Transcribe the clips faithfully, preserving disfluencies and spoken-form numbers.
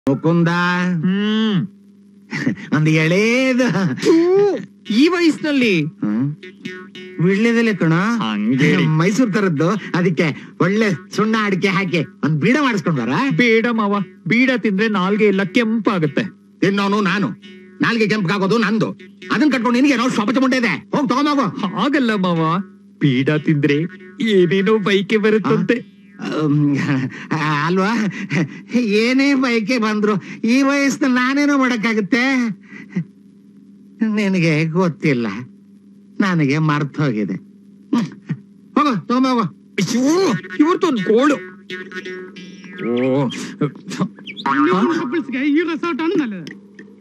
ಮುಕುಂದ ಹ್ಮ್ ಒಂದು ಎಳೇದು ಈ ವಯಸ್ಸಿನಲ್ಲಿ ವಿಳ್ಳೆದೆಲೆ ಕಣ ಹಂಗೆ ಮೈಸೂರ್ ತರದ್ದು. ಅದಕ್ಕೆ ಒಳ್ಳೆ ಸುಣ್ಣ ಅಡಿಕೆ ಹಾಕಿ ಒಂದ್ ಬೀಡ ಮಾಡಿಸ್ಕೊಂಡ್ ಬರ. ಬೇಡ ಮಾವ, ಬೀಡ ತಿಂದ್ರೆ ನಾಲ್ಗೆ ಎಲ್ಲ ಕೆಂಪಾಗುತ್ತೆ. ತಿನ್ನೋನು ನಾನು, ನಾಲ್ಗೆ ಕೆಂಪಗಾಗೋದು ನಂದು. ಅದನ್ನ ಕಟ್ಕೊಂಡು ನಿನಗೆ ನಾವು ಶೋಭ ಮುಂಡೆ ಇದೆ, ಹೋಗ್ ತಗೊಂಬೋಗು. ಹಾಗಲ್ಲ ಮಾವ, ಬೀಡ ತಿಂದ್ರೆ ಏನೇನೋ ಬೈಕೆ ಬರುತ್ತಂತೆ. ಅಲ್ವಾ, ಏನೇ ಬೈಕೆ ಬಂದ್ರು ಈ ವಯಸ್ಸನ್ನ ನಾನೇನೋ ಮಾಡಕ್ಕಾಗುತ್ತೆ. ನಿನಗೆ ಗೊತ್ತಿಲ್ಲ, ನನಗೆ ಮರ್ತ ಹೋಗಿದೆ. ಹೋಗೋ ತಗೊಂಬೋಗೋ. ಇವತ್ತೊಂದು ಗೋಳು. ഈ റിസോർട്ടാണ് നല്ലത്.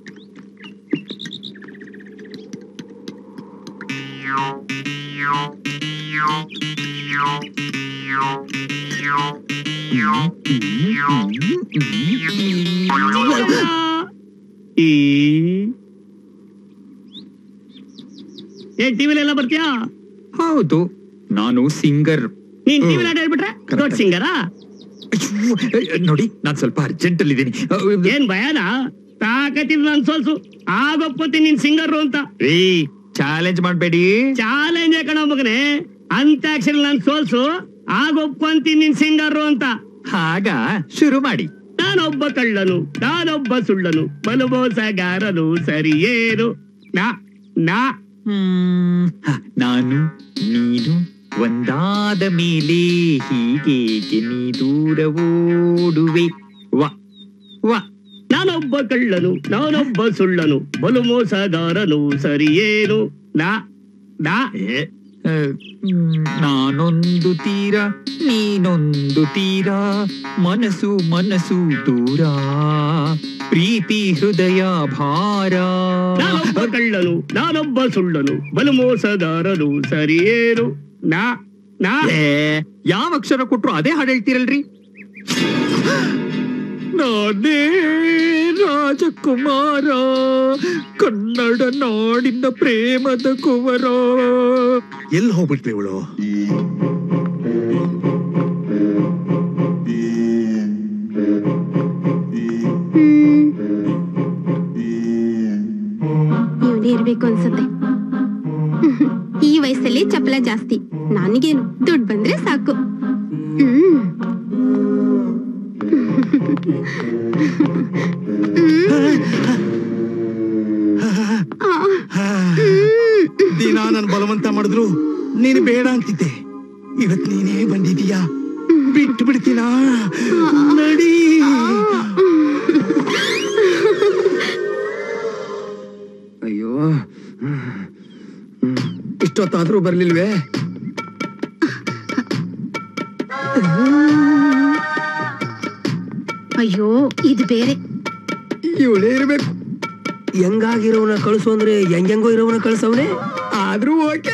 ಏನ್ ಟಿವಿಲಿ ಎಲ್ಲ ಬರ್ತೀಯಾ? ಹೌದು, ನಾನು ಸಿಂಗರ್. ನೀನ್ ಟಿವಿಲಿ ಆಟ ಹೇಳ್ಬಿಟ್ರೆ ದೊಡ್ಡ ಸಿಂಗರಾ? ನೋಡಿ, ನಾನ್ ಸ್ವಲ್ಪ ಅರ್ಜೆಂಟ್ ಅಲ್ಲಿ ಇದ್ದೀನಿ. ಏನ್ ಭಯನಾ? ತಾಕತ್ತಿದ್ ನನ್ ಸೋಲ್ಸು, ಆಗೊಪ್ಪತ್ತೀನಿ ನೀನ್ ಸಿಂಗರ್ ಅಂತ. ಏ, ಚಾಲೆಂಜ್ ಮಾಡ್ಬೇಡಿ. ಚಾಲೆಂಜ್ ಕಣ ಮಗನೇ, ಅಂತಾಕ್ಷರಿ ನನ್ ಸೋಲ್ಸು, ಆಗೊಪ್ಪಂತೀನಿ ನೀನ್ ಸಿಂಗರ್ ಅಂತ. ಹಾಗ ಶುರು ಮಾಡಿ. ನಾನೊಬ್ಬ ಕಳ್ಳನು, ನಾನೊಬ್ಬ ಸುಳ್ಳನು, ಬಲು ಮೋಸಗಾರನು, ಸರಿಯೇನು? ನಾ ನಾ ಹ್ಮ್ ನಾನು ನೀನು ಒಂದಾದ ಮೇಲೆ ಹೀಗೇಕೆ ನೀ ದೂರ ಓಡುವೆ? ವಾ ವಾ ನಾನೊಬ್ಬ ಕಳ್ಳನು, ನಾನೊಬ್ಬ ಸುಳ್ಳನು, ಬಲು ಮೋಸಗಾರನು, ಸರಿಯೇನು? ನಾ ನಾ ನಾನೊಂದು ತೀರ, ನೀನೊಂದು ತೀರ, ಮನಸ್ಸು ಮನಸ್ಸು ದೂರ, ಪ್ರೀತಿ ಹೃದಯ ಭಾರ. ನಾನೊಬ್ಬ ಕಳ್ಳನು, ನಾನೊಬ್ಬ ಸುಳ್ಳನು, ಬಲು ಮೋಸಗಾರನು, ಸರಿಯೇನು? ನಾ ನಾ ಯಾವ ಅಕ್ಷರ ಕೊಟ್ರು ಅದೇ ಹಾಡು ಹೇಳ್ತೀರಲ್ರಿ. ನಾನೇ ರಾಜಕುಮಾರ, ಕನ್ನಡ ನಾಡಿನ ಪ್ರೇಮದ ಕುವರ. ಎಲ್ಲಿ ಹೋಗ್ಬಿಟ್ವಿ ಇವಳು? ಇವನೇ ಇರ್ಬೇಕು ಅನ್ಸುತ್ತೆ. ಈ ವಯಸ್ಸಲ್ಲಿ ಚಪಲ ಜಾಸ್ತಿ, ನನಗೇನು ದುಡ್ಡು ಬಂದ್ರೆ ಸಾಕು. ಹ್ಮ್ ದಿನ ನನ್ ಬಲವಂತ ಮಾಡಿದ್ರು ನೀನು ಬೇಡ ಅಂತಿದ್ದೆ. ಇವತ್ ನೀನೇ ಬಂದಿದೀಯಾ, ಬಿಟ್ಟು ಬಿಡ್ತೀನಾ? ನಡಿ. ಅಯ್ಯೋ, ಇಷ್ಟೊತ್ತಾದ್ರೂ ಬರ್ಲಿಲ್ವೇ? ಅಯ್ಯೋ, ಇದು ಬೇರೆ. ಇವಳೇ ಇರ್ಬೇಕು. ಹೆಂಗಾಗಿರೋನ ಕಳ್ಸು ಅಂದ್ರೆ ಹೆಂಗೆಂಗೋ ಇರೋವನ ಕಳ್ಸವನೆ. ಆದ್ರೂ ಓಕೆ.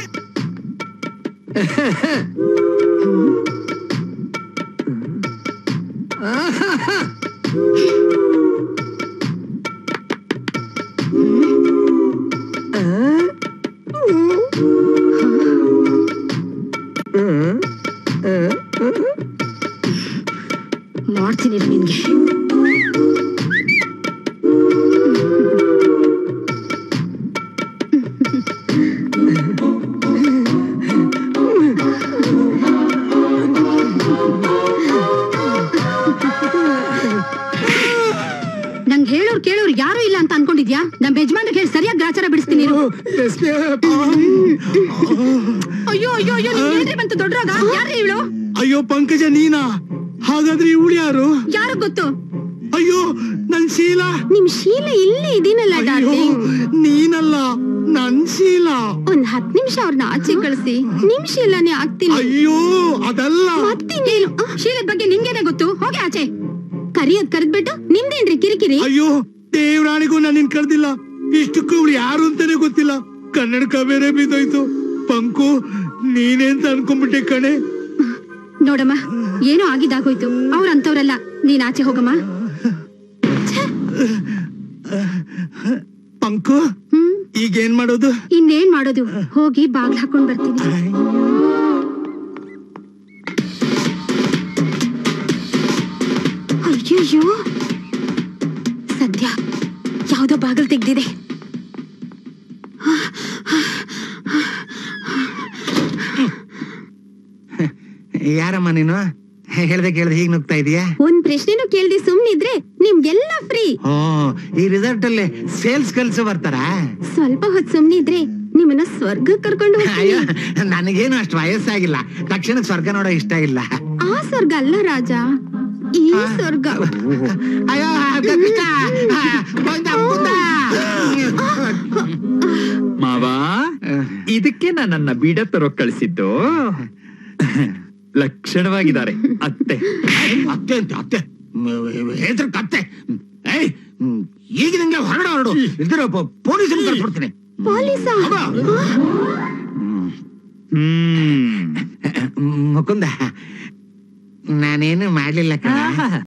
ಮಾಡ್ತೀನಿ ನಿನ್ಗೆ. ನಂಗೆ ಹೇಳೋರು ಕೇಳೋರು ಯಾರು ಇಲ್ಲ ಅಂತ ಅನ್ಕೊಂಡಿದ್ಯಾ? ನಮ್ ಯಜಮಾನ್ರಿಗೆ ಹೇಳಿ ಸರಿಯಾಗಿ ಗ್ರಾಚಾರ ಬಿಡಿಸ್ತೀನಿ. ಅಯ್ಯೋ ಅಯ್ಯೋ ಅಯ್ಯೋ, ನಿಮ್ಗೆ ಬಂತು ದೊಡ್ಡ ರೋಗ. ಯಾರೇ ಇವಳು? ಅಯ್ಯೋ ಪಂಕಜ, ನೀನಾ? ಹಾಗಾದ್ರೆ ಇವಳು ಯಾರು? ಯಾರು ಗೊತ್ತು? ಅಯ್ಯೋ, ನನ್ ಶೀಲಾ. ನಿಮ್ ಶೀಲ ಇಲ್ಲೇ ಇದೀನಲ್ಲ ಡಾರ್ಲಿಂಗ್. ನೀನಲ್ಲ, ನನ್ ಶೀಲಾ. ಒಂದ್ ಹತ್ ನಿಮಿಷ ಅವ್ರನ್ನ ಆಚೆ ಕಳಿಸಿ ನಿಮ್ ಶೀಲಾನೇ ಆಗ್ತೀನಿ. ಅಯ್ಯೋ ಅದಲ್ಲ. ಮತ್ತಿನ್ನೇನು? ಶೀಲದ ಬಗ್ಗೆ ನಿಮ್ಗೇನೆ ಗೊತ್ತು. ಹೋಗಿ ಆಚೆ. ಕರಿಯೋದ್ ಕರೆದ್ಬಿಟ್ಟು ನಿಮ್ದೇನ್ರಿ ಕಿರಿಕಿರಿ? ಅಯ್ಯೋ ದೇವ್ರಾಣಿಗೂ ನಾನು ನಿನ್ ಕರ್ದಿಲ್ಲ. ಇಷ್ಟಕ್ಕೂ ಇವಳು ಯಾರು ಅಂತಾನೆ ಗೊತ್ತಿಲ್ಲ. ಕನ್ನಡಕ ಬೇರೆ ಬಿದ್ದೋಯ್ತು. ಪಂಕು, ನೀನೇಂತ ಅನ್ಕೊಂಡ್ಬಿಟ್ಟೆ ಕಣೆ. ನೋಡಮ್ಮ, ಏನೋ ಆಗಿದ್ದಾಗೋಯ್ತು. ಅವ್ರಂತವ್ರಲ್ಲ, ನೀನ್ ಆಚೆ ಹೋಗಮ್ಮ. ಪಂಕು, ಈಗೇನ್ ಮಾಡೋದು? ಇನ್ನೇನ್ ಮಾಡೋದು, ಹೋಗಿ ಬಾಗ್ಲ ಹಾಕೊಂಡ್ ಬರ್ತೀನಿ. ಅಯ್ಯಯ್ಯೋ, ಸದ್ಯ ಯಾವ್ದೋ ಬಾಗಿಲು ತೆಗ್ದಿದೆ. ಯಾರಮ್ಮ ನೀನು? ಹೇಳ್ದೆ ಕೇಳ್ದೆ ಹೀಗ್ ನುಗ್ತಾ ಇದೀಯಾ? ಒಂದ್ ಪ್ರಶ್ನೆನೂ ಕೇಳ್ದೆ ಸುಮ್ನಿದ್ರೆ ನಿಮ್ಗೆಲ್ಲ ಫ್ರೀ. ಓ, ಈ ರಿಸಲ್ಟ್ ಅಲ್ಲಿ ಸೇಲ್ಸ್ ಕಲ್ಸು ಬರ್ತಾರಾ? ಸ್ವಲ್ಪ ಹೊತ್ತು ಸುಮ್ನಿದ್ರೆ ನಿಮ್ಮನ್ನ ಸ್ವರ್ಗ ಕರ್ಕೊಂಡು ಅಯ್ಯೋ, ನನಗೇನು ಅಷ್ಟು ವಯಸ್ಸಾಗಿಲ್ಲ. ತಕ್ಷಣ ಸ್ವರ್ಗ ನೋಡೋ ಇಷ್ಟ ಇಲ್ಲ. ಆ ಸ್ವರ್ಗ ಅಲ್ಲ ರಾಜ, ಈ ಸ್ವರ್ಗ. ಅಯ್ಯೋ ಕೃಷ್ಣ, ಬಂದ, ಬಂದ. ಮಾವ, ಇದಕ್ಕೆ ನನ್ನ ಬೀಡ ತರೋ ಕಳಿಸಿದ್ದು. ಲಕ್ಷಣವಾಗಿದ್ದಾರೆ ಅತ್ತೆ. ಅತ್ತೆ ಅಂತ ಅತ್ತೆ ಹೆದ್ರ ಕತ್ತೆ. ಏಯ್, ಈಗಿನಂಗೆ ಹೊರಡ ಹೊರಡು, ಇದ್ರ ಪೊಲೀಸರು ಕರ್ಸ್ಬಿಡ್ತೀನಿ. ಪೊಲೀಸ? ಹ್ಮ್ ಮುಕುಂದ, ನಾನೇನು ಮಾಡ್ಲಿಲ್ಲ ಕಣ.